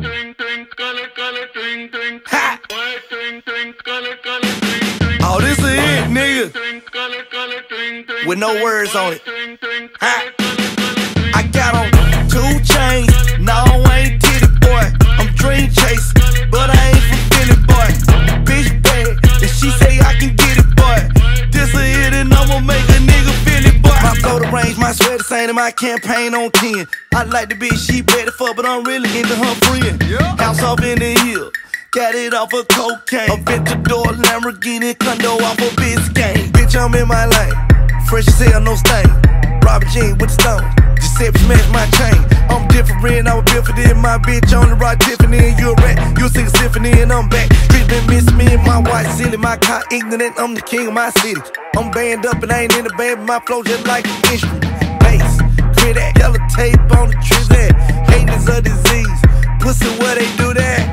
Ha! Oh, this is it, nigga. With no words on it. Ha! I got on 2 chains. No, I ain't titty boy. I'm dream chasing, but I ain't from Philly boy. Bitch bad, and she say I can get it, boy. This a hit and I'ma make a nigga feel it, boy. My flow the range, my sweat the same, and my campaign on 10. I like the bitch, she better fuck, but I'm really into her friend. House off in the hill, got it off of cocaine. A Ventador, Lamborghini, condo off of Biscayne. Bitch, I'm in my lane, fresh as hell, no stain. Robert Jean with the stone, Giuseppe smash my chain. I'm different, I was built for this. My bitch on the rock Tiffany, and you a rat. You sing a symphony, and I'm back. Street been missing me and my white silly. My car ignorant, I'm the king of my city. I'm banned up and I ain't in the band, but my flow just like an instrument. Bass, clear that, yellow tape on the trees that. Hating is a disease, pussy where they do that.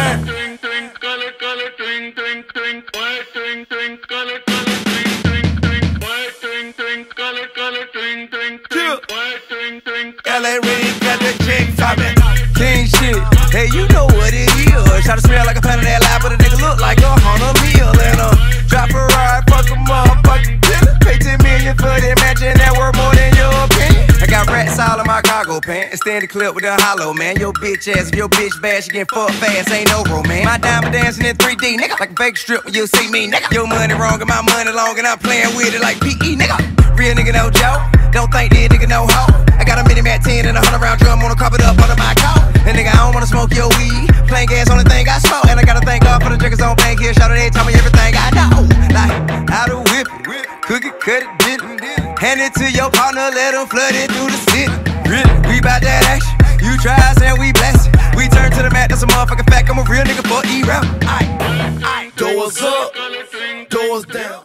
LA really got that chick toppin'. King shit, hey, you know what it is. Try to smell like a pound of that lie, but a nigga look like a $100 million. And drop a ride, fuck a motherfucking killer. Pay 10 million for that mansion, that worth more than your opinion. I got rats all in my cargo pants. Extend the clip with a hollow, man. Your bitch ass, if your bitch bad, she get fucked fast, ain't no romance. My diamond dancing in 3D, nigga. Like a fake strip when you see me, nigga. Your money wrong and my money long, and I'm playing with it like PE, nigga. Real nigga no joke, don't think this nigga no hoe. I got a mini Mac 10 and a 100-round drum, wanna carpet up under my coat. And nigga, I don't wanna smoke your weed, plain gas, only thing I smoke. And I gotta thank God for the drinkers on bank here, shout out, they tell me everything I know. Like, how to whip it, cook it, cut it, dip it. Hand it to your partner, let him flood it through the city. Really, we bout that action, you try us and we blast it. We turn to the mat, that's a motherfucking fact, I'm a real nigga for E-rap. Doors up, doors down.